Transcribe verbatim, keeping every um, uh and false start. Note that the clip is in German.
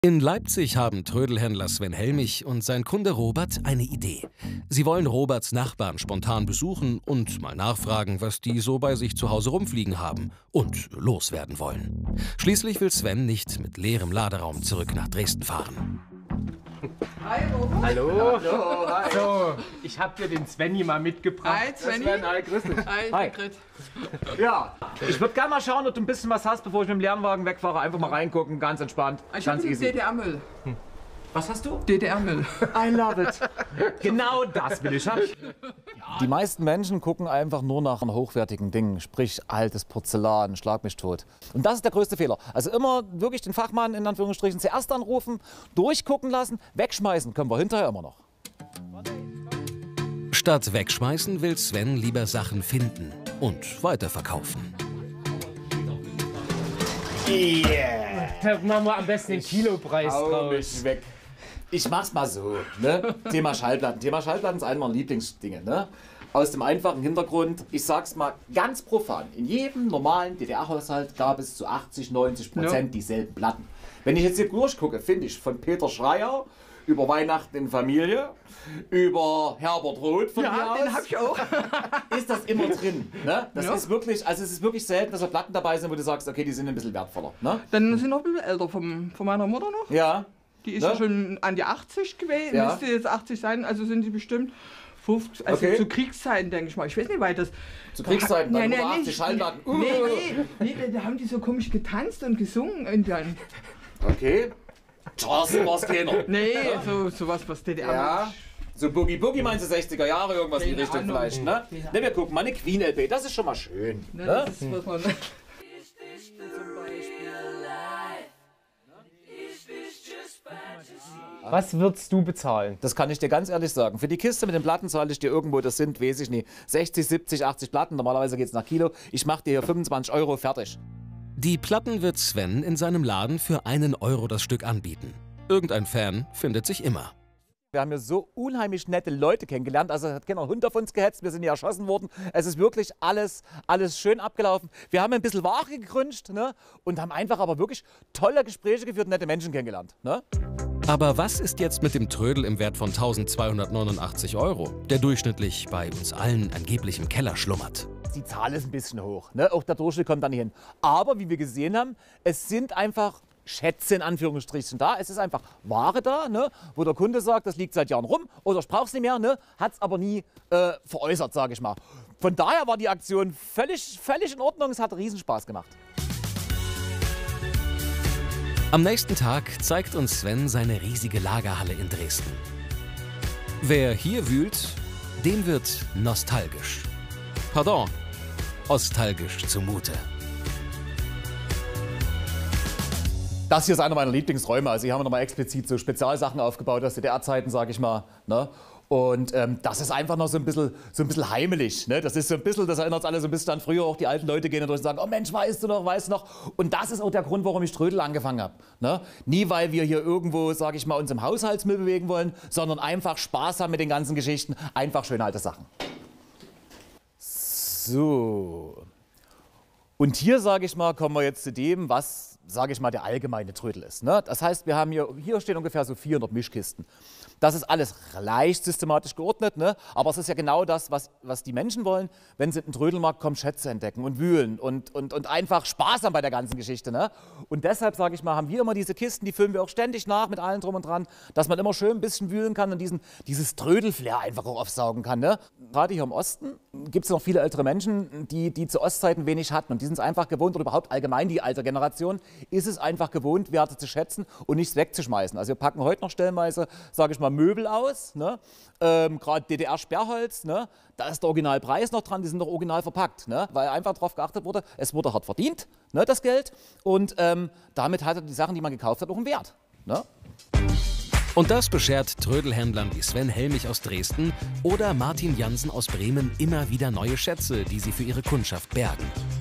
In Leipzig haben Trödelhändler Sven Helmich und sein Kunde Robert eine Idee. Sie wollen Roberts Nachbarn spontan besuchen und mal nachfragen, was die so bei sich zu Hause rumfliegen haben und loswerden wollen. Schließlich will Sven nicht mit leerem Laderaum zurück nach Dresden fahren. Hi, Robert. Hallo. Hallo, hi. So, ich hab dir den Svenny mal mitgebracht. Hi, Svenny. Sven, hi, grüß dich. Hi, Hi. Sigrid. Ja, ich würde gerne mal schauen, ob du ein bisschen was hast, bevor ich mit dem Lernwagen wegfahre. Einfach mal reingucken, ganz entspannt, Ich ganz habe easy. D D R-Müll. Was hast du? D D R-Müll. I love it. Genau das will ich haben. Die meisten Menschen gucken einfach nur nach hochwertigen Dingen, sprich altes Porzellan, schlag mich tot. Und das ist der größte Fehler. Also immer wirklich den Fachmann in Anführungsstrichen zuerst anrufen, durchgucken lassen, wegschmeißen können wir hinterher immer noch. Statt wegschmeißen will Sven lieber Sachen finden und weiterverkaufen. Yeah! Da machen wir am besten den Kilopreis Hau draus. mich weg. Ich mach's mal so. Ne? Thema Schallplatten. Thema Schallplatten ist einer meiner Lieblingsdinge. Ne? Aus dem einfachen Hintergrund, ich sag's mal ganz profan, in jedem normalen D D R-Haushalt gab es zu achtzig, neunzig Prozent Ja. dieselben Platten. Wenn ich jetzt hier durchgucke, finde ich von Peter Schreier über Weihnachten in Familie, über Herbert Roth von mir Ja, aus, den hab ich auch. ist das immer drin. Ne? Das Ja. ist wirklich, also es ist wirklich selten, dass da Platten dabei sind, wo du sagst, okay, die sind ein bisschen wertvoller. Ne? Dann sind noch ein bisschen älter vom, von meiner Mutter noch. Ja. Die ist Ne? ja schon an die achtzig gewesen. Ja. Müsste jetzt achtzig sein, also sind sie bestimmt fünfzig. Also Okay. zu Kriegszeiten, denke ich mal. Ich weiß nicht, weit das. Zu Kriegszeiten, Nein, bei nein, achtzig nicht. Schallplatten. Uh. Nee, nee, nee, da haben die so komisch getanzt und gesungen. Und dann, Okay. Charleston war's keiner. nee, so, sowas, was D D R. Ja. So Boogie Boogie meinst du sechziger Jahre, irgendwas in die Keine Richtung Ahnung. vielleicht, ne? Keine Ne, wir gucken mal eine Queen-L P, das ist schon mal schön. Ne, Ne? das ist, was man. Was würdest du bezahlen? Das kann ich dir ganz ehrlich sagen. Für die Kiste mit den Platten zahle ich dir irgendwo, das sind, weiß ich nicht, sechzig, siebzig, achtzig Platten, normalerweise geht es nach Kilo. Ich mache dir hier fünfundzwanzig Euro fertig. Die Platten wird Sven in seinem Laden für einen Euro das Stück anbieten. Irgendein Fan findet sich immer. Wir haben hier so unheimlich nette Leute kennengelernt. Also hat keiner Hund auf uns gehetzt, wir sind hier erschossen worden. Es ist wirklich alles, alles schön abgelaufen. Wir haben ein bisschen Ware gegrünscht, ne? Und haben einfach aber wirklich tolle Gespräche geführt und nette Menschen kennengelernt. Ne? Aber was ist jetzt mit dem Trödel im Wert von eintausendzweihundertneunundachtzig Euro, der durchschnittlich bei uns allen angeblich im Keller schlummert? Die Zahl ist ein bisschen hoch. Ne? Auch der Durchschnitt kommt da nicht hin. Aber wie wir gesehen haben, es sind einfach Schätze in Anführungsstrichen da. Es ist einfach Ware da, ne? Wo der Kunde sagt, das liegt seit Jahren rum oder ich brauche es nicht mehr, ne? Hat es aber nie äh, veräußert, sage ich mal. Von daher war die Aktion völlig, völlig in Ordnung. Es hat Riesenspaß gemacht. Am nächsten Tag zeigt uns Sven seine riesige Lagerhalle in Dresden. Wer hier wühlt, dem wird nostalgisch. Pardon, nostalgisch zumute. Das hier ist einer meiner Lieblingsräume. Also hier haben wir nochmal explizit so Spezialsachen aufgebaut aus D D R-Zeiten, sage ich mal. Ne? Und ähm, das ist einfach noch so ein bisschen, so ein bisschen heimelig. Ne? Das ist so ein bisschen, das erinnert uns alle so ein bisschen an früher. Auch die alten Leute gehen da durch und sagen, oh Mensch, weißt du noch, weißt du noch. Und das ist auch der Grund, warum ich Trödel angefangen habe. Ne? Nie, weil wir hier irgendwo, sage ich mal, uns im Haushaltsmüll bewegen wollen, sondern einfach Spaß haben mit den ganzen Geschichten. Einfach schöne alte Sachen. So. Und hier, sage ich mal, kommen wir jetzt zu dem, was, sage ich mal, der allgemeine Trödel ist. Ne? Das heißt, wir haben hier, hier stehen ungefähr so vierhundert Mischkisten. Das ist alles leicht systematisch geordnet, ne? Aber es ist ja genau das, was, was die Menschen wollen, wenn sie in den Trödelmarkt kommen, Schätze entdecken und wühlen und, und, und einfach Spaß haben bei der ganzen Geschichte. Ne? Und deshalb, sage ich mal, haben wir immer diese Kisten, die füllen wir auch ständig nach mit allem drum und dran, dass man immer schön ein bisschen wühlen kann und diesen, dieses Trödelflair einfach auch aufsaugen kann. Ne? Gerade hier im Osten gibt es noch viele ältere Menschen, die, die zu Ostzeiten wenig hatten und die sind es einfach gewohnt, oder überhaupt allgemein die alte Generation, ist es einfach gewohnt, Werte zu schätzen und nichts wegzuschmeißen. Also wir packen heute noch stellenweise, sage ich mal, Möbel aus, ne? ähm, gerade D D R-Sperrholz, ne? Da ist der Originalpreis noch dran, die sind noch original verpackt, ne? Weil einfach darauf geachtet wurde, es wurde hart verdient, ne, das Geld, und ähm, damit hatte die Sachen, die man gekauft hat, auch einen Wert. Ne? Und das beschert Trödelhändlern wie Sven Helmich aus Dresden oder Martin Jansen aus Bremen immer wieder neue Schätze, die sie für ihre Kundschaft bergen.